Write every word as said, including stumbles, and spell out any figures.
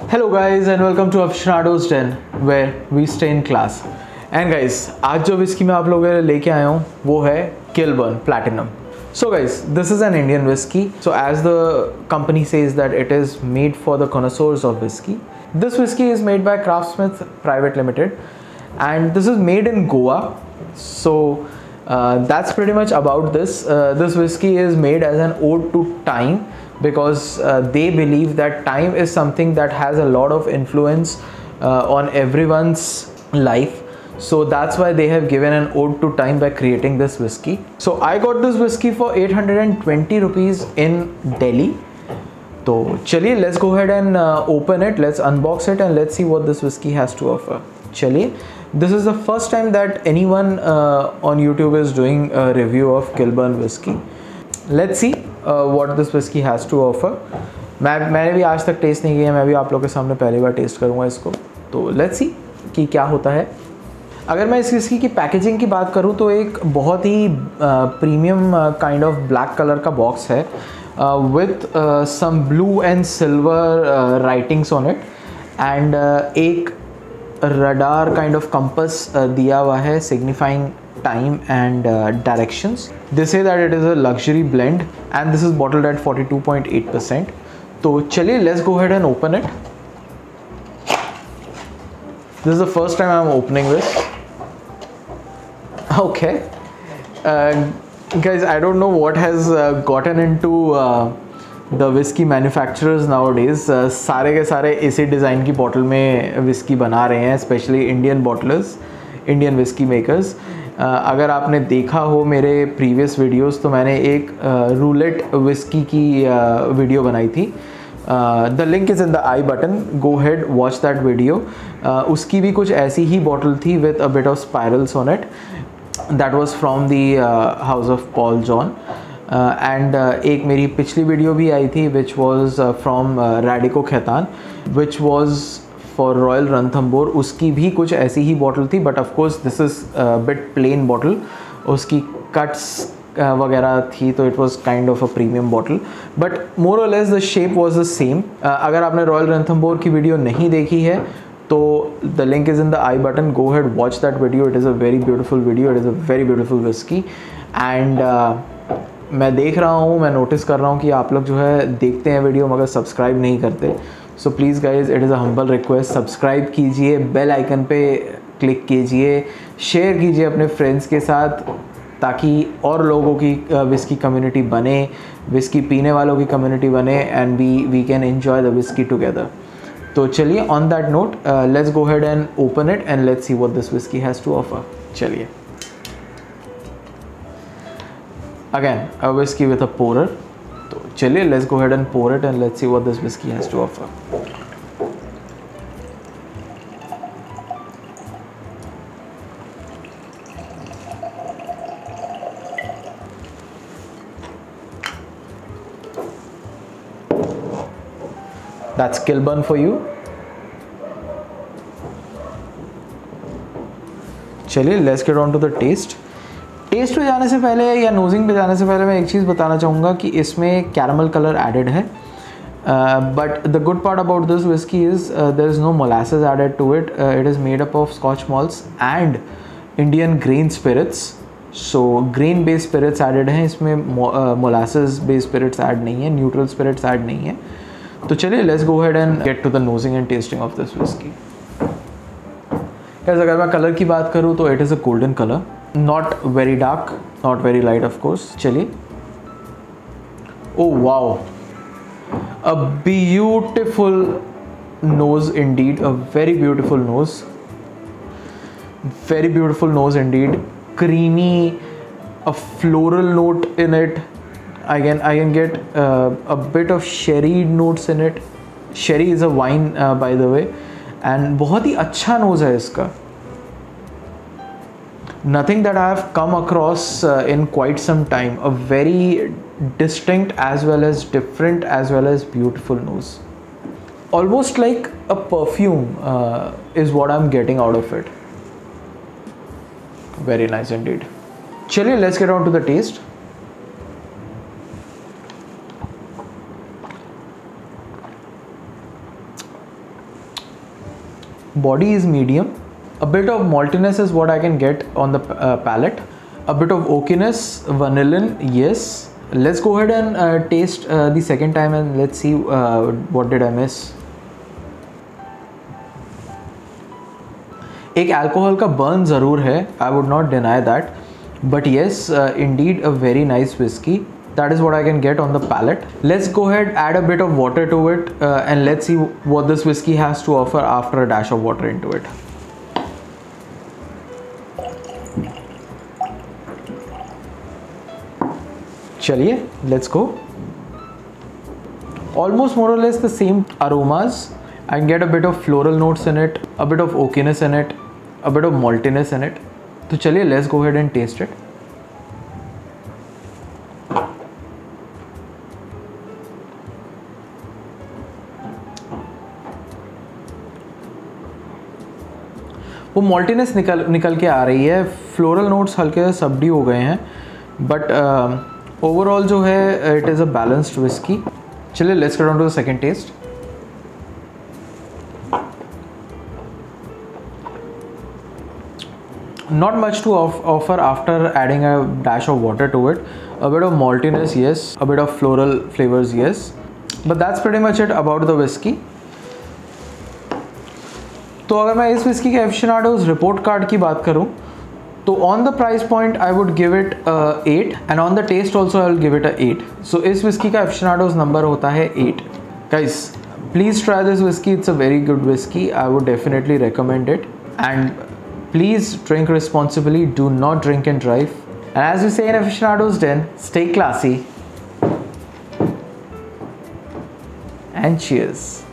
Hello guys and welcome to Afshnado's Den where we stay in class. And guys, आज जो whiskey मैं आप लोगों के लिए लेके आया हूँ वो है Kilburn Platinum. So guys, this is an Indian whiskey. So as the company says that it is made for the connoisseurs of whiskey. This whiskey is made by Craftsmith Private Limited and this is made in Goa. So uh, that's pretty much about this. Uh, this whiskey is made as an ode to time, because uh, they believe that time is something that has a lot of influence uh, on everyone's life. So that's why they have given an ode to time by creating this whiskey. So I got this whiskey for eight hundred twenty rupees in Delhi. So chaliye, let's go ahead and uh, open it, let's unbox it and let's see what this whiskey has to offer. Chaliye, this is the first time that anyone uh, on YouTube is doing a review of Kilburn whiskey. Let's see uh, what this whiskey has to offer. मैं मैंने भी आज तक test नहीं किया, मैं भी आप लोगों के सामने पहली बार टेस्ट करूँगा इसको. तो लेट्स सी कि क्या होता है. अगर मैं इस विस्की की पैकेजिंग की बात करूँ तो एक बहुत ही premium kind of black colour का बॉक्स है with some blue and silver writings on it and एक रडार काइंड ऑफ कंपस दिया हुआ है signifying time and uh, directions. They say that it is a luxury blend and this is bottled at forty-two point eight percent. So chaliye, let's go ahead and open it. This is the first time I'm opening this. Okay, uh, guys, I don't know what has uh, gotten into uh, the whiskey manufacturers nowadays. uh, सारे के सारे इसी design की bottle में whisky बना रहे हैं, specially Indian bottlers, Indian whisky makers. Uh, अगर आपने देखा हो मेरे प्रीवियस वीडियोस तो मैंने एक रूलेट विस्की की वीडियो बनाई थी. The link is in the I button, go ahead watch that video. उसकी भी कुछ ऐसी ही बॉटल थी with a bit of spirals on it. That was from the house of Paul John. And एक मेरी पिछली वीडियो भी आई थी which was from Radico Khaitan which was for Royal Ranthambore. उसकी भी कुछ ऐसी ही बॉटल थी, but of course this is bit plane bottle. उसकी कट्स वगैरह थी तो it was kind of a premium bottle, but more और less the shape was the same. अगर आपने रॉयल रणथंबोर की वीडियो नहीं देखी है तो the link is in the I button, go ahead watch that video. It is a very beautiful video, it is a very beautiful whisky. And मैं देख रहा हूँ, मैं नोटिस कर रहा हूँ कि आप लोग जो है देखते हैं वीडियो मगर सब्सक्राइब नहीं करते. So please guys, it is a humble request, subscribe कीजिए, बेल आइकन पे क्लिक कीजिए, शेयर कीजिए अपने फ्रेंड्स के साथ ताकि और लोगों की विस्की कम्युनिटी बने, विस्की पीने वालों की कम्युनिटी बने and we we can enjoy the whisky together. तो चलिए, on that note let's go ahead and open it and let's see what this whisky has to offer. चलिए, again a whisky with a pourer. तो चलिए, let's go ahead and pour it and let's see what this whisky has to offer. That's Kilburn for you. चलिए, let's get on to the taste. Taste पे जाने से पहले या नोजिंग पे जाने से पहले मैं एक चीज़ बताना चाहूँगा कि इसमें कैरमल कलर एडेड है, but the good part about this whisky is there is no molasses added to it. It is made up of scotch malts and Indian grain spirits. So grain based spirits added हैं इसमें, molasses based spirits add नहीं है, neutral spirits add नहीं है. तो चलिए, let's go ahead and get to the nosing and tasting of this whisky. अगर मैं कलर की बात करूँ तो it is a golden colour, not very dark, not very light of course. चलिए, oh wow, a beautiful nose indeed, a very beautiful nose, very beautiful nose indeed. Creamy, a floral note in it. I can I can get uh, a bit of sherry notes in it. Sherry is a wine uh, by the way, and बहुत ही अच्छा nose है इसका. Nothing that I have come across uh, in quite some time. A very distinct as well as different as well as beautiful nose. Almost like a perfume uh, is what I'm getting out of it. Very nice indeed. Chaliye, let's get on to the taste. Body is medium. A bit of maltiness is what I can get on the uh, palate. A bit of oakiness, vanillin, yes. Let's go ahead and uh, taste uh, the second time and let's see uh, what did I miss. एक alcohol का burn ज़रूर है, I would not deny that, but yes, uh, indeed a very nice whiskey. That is what I can get on the palate. Let's go ahead, add a bit of water to it, uh, and let's see what this whiskey has to offer after a dash of water into it. Chaliye, let's go. Almost more or less the same aromas. I can get a bit of floral notes in it, a bit of oakiness in it, a bit of maltiness in it. So chaliye, let's go ahead and taste it. वो मॉल्टीनेस निकल निकल के आ रही है, floral notes हल्के से somebody हो गए हैं, बट ओवरऑल जो है it is a balanced whisky. चलिए let's get on to the second taste. Not much to off offer after adding a dash of water to it. A bit of maltiness, yes. A bit of floral flavors, yes. But that's pretty much it about the whiskey. तो अगर मैं इस whisky के एफिशनाडोज report card की बात करूं तो on the price point I would give it eight and on the taste also I will give it a eight. So इस विस्की का एफिशनाडोज नंबर होता है eight. Guys please try this whisky, it's a very good whisky. I would definitely recommend it and please drink responsibly, do not drink and drive. And as we say in Aficionados Den, stay classy and cheers.